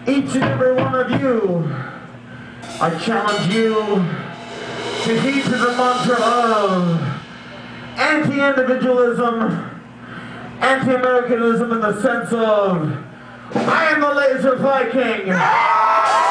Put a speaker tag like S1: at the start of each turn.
S1: Each and every one of you, I challenge you to heed to the mantra of anti-individualism, anti-Americanism in the sense of, I am the laser Viking.